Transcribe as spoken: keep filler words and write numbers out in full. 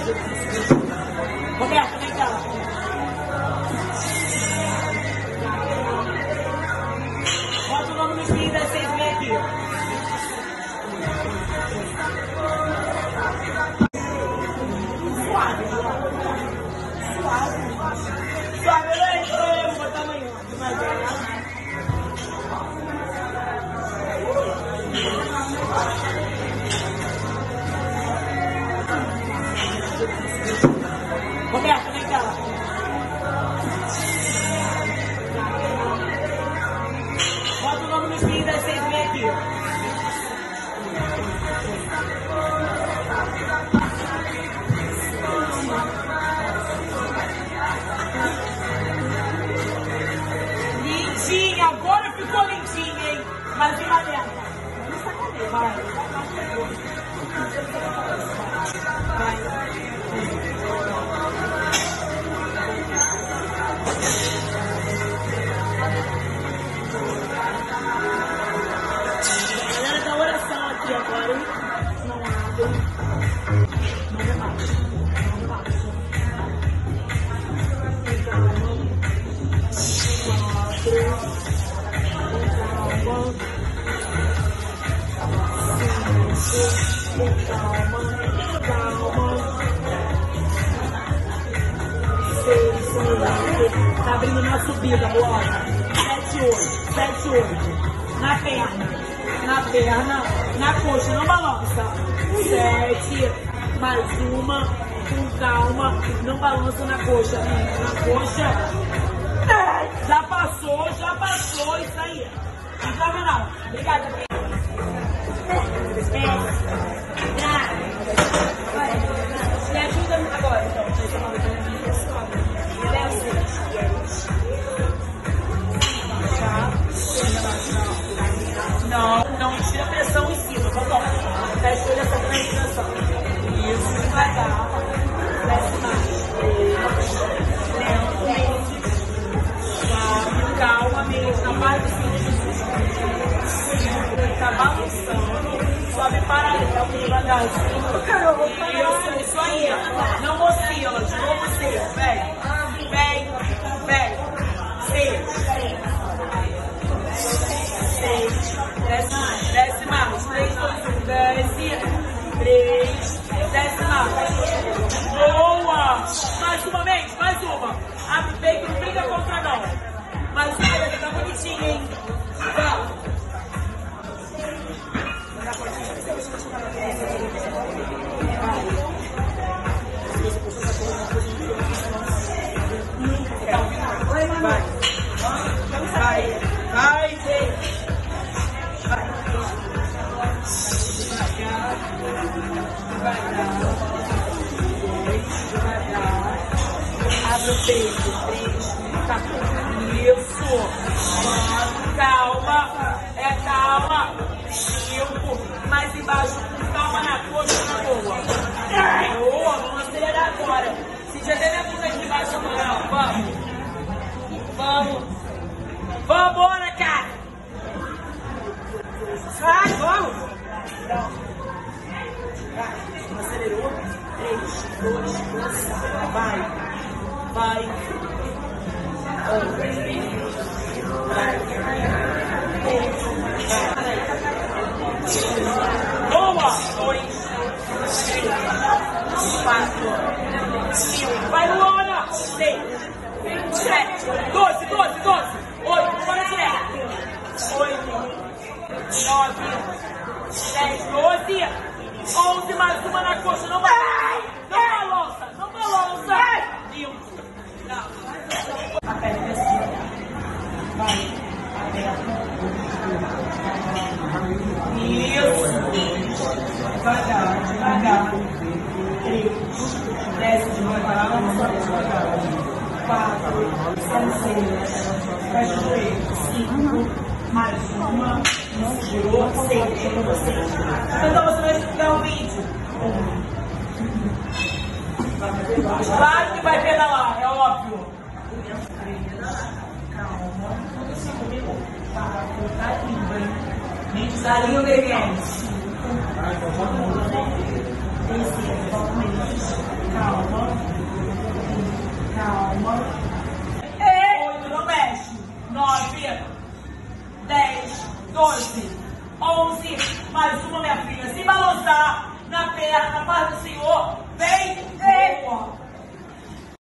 Roberto, vem cá. Bota o nome no espinho das seis, vem aqui. Suave. Suave. Suave, eu vou botar amanhã. Vai ver. Roberto, vem cá. Bota o nome no espinho das seis, vem aqui. Lentinha, agora ficou lentinha, hein? Mas vem lá dentro. Vai. Vai. Galera da oração aqui agora, hein? Não abre. Manda mais. Manda mais. Calma, calma. Tá abrindo na subida, bora. Sete, oito, sete, oito. Na perna, na perna, na coxa, não balança. Sete, mais uma, com calma, não balança na coxa. Na coxa. Já passou, já passou, isso aí. Não calma não. Obrigada. Me ajuda agora, então. Não, não tira a pressão em cima, vamos lá. Tá escolhendo essa pressão. Isso, devagar. Desce mais. Lentamente. Calma mesmo, na parte de tá balançando. Sobe paralelo, devagarzinho. Isso, isso aí. Não oscila, de novo seis. Vem, vem, vem. Seis. Seis. Desce mais, desce mais. Três, dois, um. Desce. Três. Desce mais. Boa. Mais uma vez, mais uma. Abre o peito, não briga contra não. Mais uma vez, tá bonitinho, hein? Vamos. Vai, vai, vai, gente. Vai. Devagar, devagar. Devagar. Abre o peito. Três. Tá. Isso. Calma. É calma. Cinco. Mais embaixo. Calma na coxa, na boa. Boa. Vamos acelerar agora. Se já der a bunda aqui embaixo, não. Vamos. Vamos. Vambora, cara. Sai, vamos. Vai. Acelerou. Três, dois, dois. Vai. Vai. Um. Vai. Boa. Dois. Três. Quatro. Cinco. Vai, Luana. Seis. Sete. Doze. Doze. Doze. Oito. Bora direto. Oito. Nove. Dez. Doze. Onze. Mais uma na coxa. Não vai. Não balança. Não balança. Cinco. Não. A perna assim. Vai. A perna. Isso. Devagar. Devagar. Três. Desce devagar. Devagar. Quatro. Seis. Fecha o joelho. Cinco. Mais uma. Girou. Seis. Seis. Então você vai explicar o vídeo. Claro que vai pedalar, é óbvio. Calma. Cinco minutos. Tá lindo, hein? Gente, tá lindo, hein, gente? Descer, calma. Oito, não mexe. Nove, dez, doze, onze. Mais uma, minha filha. Se balançar na perna, na paz do Senhor. Vem, boa.